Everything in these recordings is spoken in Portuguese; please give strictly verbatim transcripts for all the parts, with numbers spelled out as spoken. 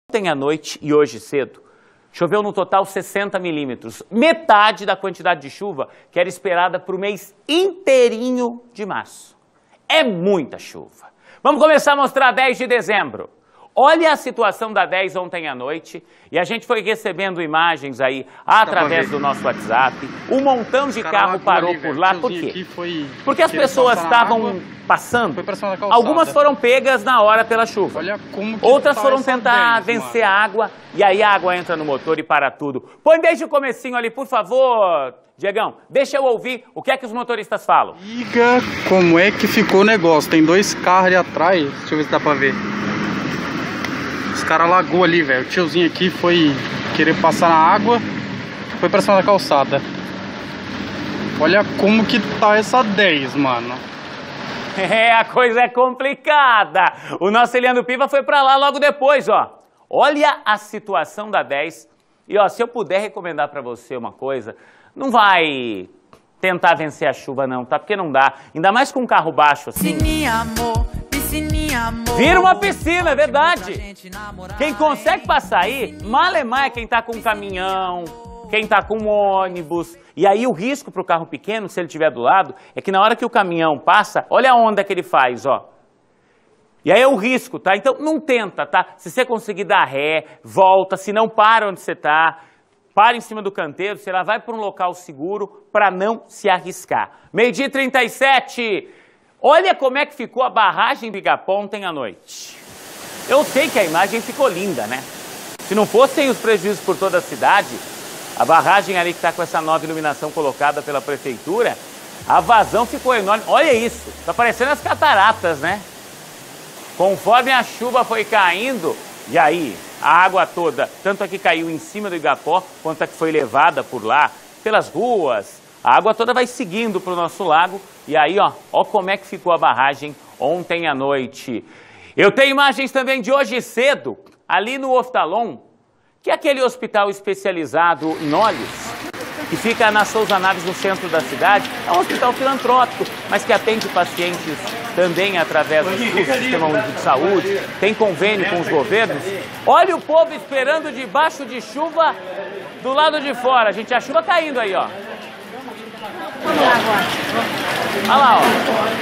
Ontem à noite e hoje cedo, choveu no total sessenta milímetros, metade da quantidade de chuva que era esperada para o mês inteirinho de março. É muita chuva. Vamos começar a mostrar dez de dezembro. Olha a situação da dez ontem à noite, e a gente foi recebendo imagens aí através do nosso WhatsApp. Um montão de carro parou por lá, por quê? Porque as pessoas estavam passando, algumas foram pegas na hora pela chuva, outras foram tentar vencer a água, e aí a água entra no motor e para tudo. Põe desde o comecinho ali, por favor, Diegão, deixa eu ouvir o que é que os motoristas falam. Diga como é que ficou o negócio, tem dois carros ali atrás, deixa eu ver se dá pra ver. Os caras lagou ali, velho. O tiozinho aqui foi querer passar na água, foi pra cima da calçada. Olha como que tá essa dez, mano. É, a coisa é complicada. O nosso Eliano Piva foi pra lá logo depois, ó. Olha a situação da dez. E, ó, se eu puder recomendar pra você uma coisa, não vai tentar vencer a chuva, não, tá? Porque não dá. Ainda mais com um carro baixo assim. Vira uma piscina, é verdade. Quem consegue passar aí, malemar é quem tá com um caminhão, quem tá com um ônibus. E aí o risco pro carro pequeno, se ele estiver do lado, é que na hora que o caminhão passa, olha a onda que ele faz, ó. E aí é o risco, tá? Então não tenta, tá? Se você conseguir dar ré, volta, se não para onde você tá, para em cima do canteiro, sei lá, vai para um local seguro para não se arriscar. Meio-dia e trinta e sete. Olha como é que ficou a barragem do Igapó ontem à noite. Eu sei que a imagem ficou linda, né? Se não fossem os prejuízos por toda a cidade, a barragem ali que está com essa nova iluminação colocada pela prefeitura, a vazão ficou enorme. Olha isso, tá parecendo as cataratas, né? Conforme a chuva foi caindo, e aí a água toda, tanto a que caiu em cima do Igapó, quanto a que foi levada por lá, pelas ruas, a água toda vai seguindo para o nosso lago. E aí, ó, ó como é que ficou a barragem ontem à noite. Eu tenho imagens também de hoje cedo, ali no Oftalon, que é aquele hospital especializado em olhos, que fica na Souza Naves, no centro da cidade. É um hospital filantrópico, mas que atende pacientes também através do Sistema Único de Saúde, tem convênio com os governos. Olha o povo esperando debaixo de chuva do lado de fora. Gente, a chuva caindo aí, ó. Olha lá, ó.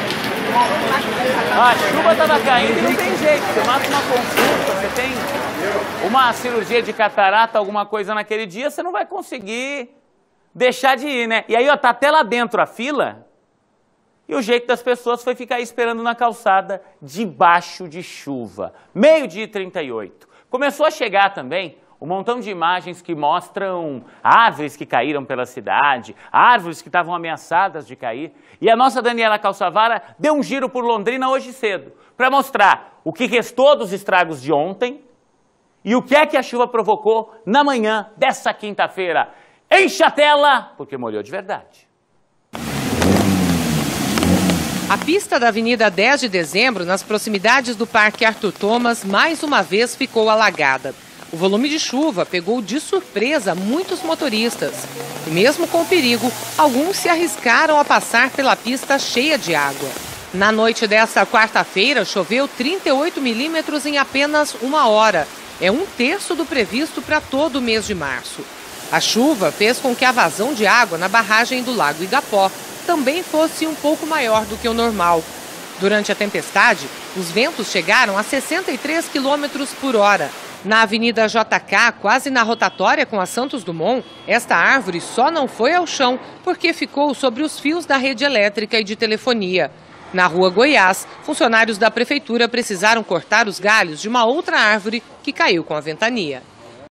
A chuva estava caindo e não tem jeito. Você marca uma consulta, você tem uma cirurgia de catarata, alguma coisa naquele dia, você não vai conseguir deixar de ir, né? E aí, ó, tá até lá dentro a fila. E o jeito das pessoas foi ficar esperando na calçada debaixo de chuva. Meio-dia e trinta e oito. Começou a chegar também um montão de imagens que mostram árvores que caíram pela cidade, árvores que estavam ameaçadas de cair. E a nossa Daniela Calçavara deu um giro por Londrina hoje cedo, para mostrar o que restou dos estragos de ontem e o que é que a chuva provocou na manhã dessa quinta-feira. Enche a tela, porque molhou de verdade. A pista da Avenida dez de dezembro, nas proximidades do Parque Arthur Thomas, mais uma vez ficou alagada. O volume de chuva pegou de surpresa muitos motoristas. E mesmo com o perigo, alguns se arriscaram a passar pela pista cheia de água. Na noite desta quarta-feira, choveu trinta e oito milímetros em apenas uma hora. É um terço do previsto para todo o mês de março. A chuva fez com que a vazão de água na barragem do Lago Igapó também fosse um pouco maior do que o normal. Durante a tempestade, os ventos chegaram a sessenta e três quilômetros por hora. Na Avenida J K, quase na rotatória com a Santos Dumont, esta árvore só não foi ao chão porque ficou sobre os fios da rede elétrica e de telefonia. Na Rua Goiás, funcionários da prefeitura precisaram cortar os galhos de uma outra árvore que caiu com a ventania.